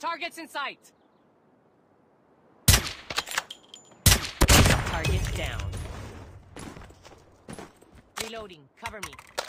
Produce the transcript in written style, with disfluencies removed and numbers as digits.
Target's in sight. Target down. Reloading. Cover me.